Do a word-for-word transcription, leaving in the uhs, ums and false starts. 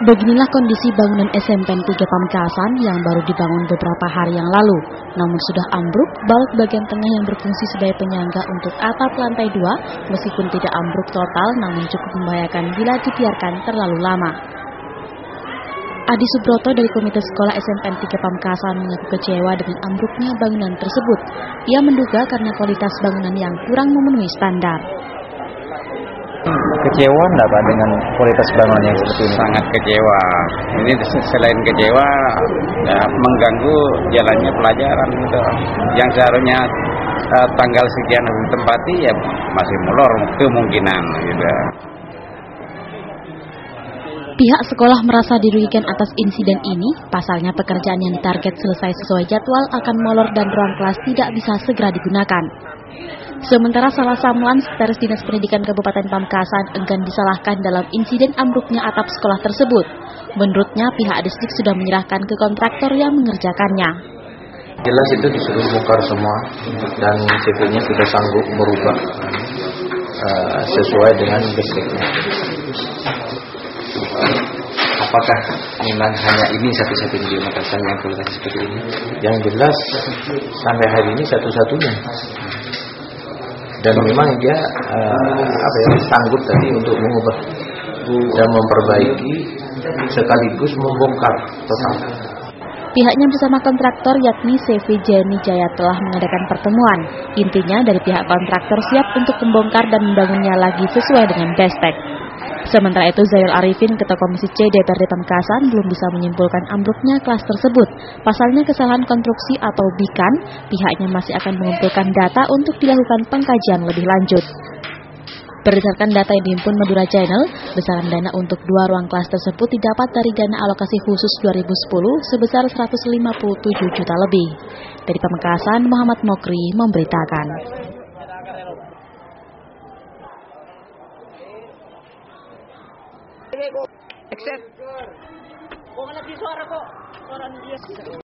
Beginilah kondisi bangunan S M P N tiga Pamekasan yang baru dibangun beberapa hari yang lalu, namun sudah ambruk baut bagian tengah yang berfungsi sebagai penyangga untuk atap lantai dua, meskipun tidak ambruk total namun cukup membahayakan bila dibiarkan terlalu lama. Adi Subroto dari Komite Sekolah S M P N tiga Pamekasan mengaku kecewa dengan ambruknya bangunan tersebut. Ia menduga karena kualitas bangunan yang kurang memenuhi standar. Kecewa enggak Pak dengan kualitas bangunan yang seperti ini? Sangat kecewa. Ini selain kecewa, ya, mengganggu jalannya pelajaran gitu. Yang seharusnya uh, tanggal sekian harus ditempati ya masih molor kemungkinan gitu. Pihak sekolah merasa dirugikan atas insiden ini. Pasalnya pekerjaan yang ditarget selesai sesuai jadwal akan molor dan ruang kelas tidak bisa segera digunakan. Sementara salah Samlan, Sekretaris Dinas Pendidikan Kabupaten Pamekasan enggan disalahkan dalam insiden ambruknya atap sekolah tersebut. Menurutnya pihak distrik sudah menyerahkan ke kontraktor yang mengerjakannya. Jelas itu disuruh bongkar semua dan C V-nya sudah sanggup merubah uh, sesuai dengan basicnya. Apakah memang hanya ini satu-satunya di Makassar yang kualitas seperti ini? Yang jelas sampai hari ini satu-satunya. Dan memang dia uh, apa ya, sanggup tadi untuk mengubah dan memperbaiki sekaligus membongkar total. Pihaknya bersama kontraktor yakni C V Jenny Jaya telah mengadakan pertemuan. Intinya dari pihak kontraktor siap untuk membongkar dan membangunnya lagi sesuai dengan bestek. Sementara itu Zayul Arifin, Ketua Komisi C D P R D Pamekasan, belum bisa menyimpulkan ambruknya kelas tersebut. Pasalnya kesalahan konstruksi atau bikan, pihaknya masih akan mengumpulkan data untuk dilakukan pengkajian lebih lanjut. Berdasarkan data yang dihimpun Madura Channel, besaran dana untuk dua ruang kelas tersebut didapat dari dana alokasi khusus dua ribu sepuluh sebesar seratus lima puluh tujuh juta lebih. Dari Pamekasan, Muhammad Mokri memberitakan. Accept. Kok nggak suara kok? Suara dia.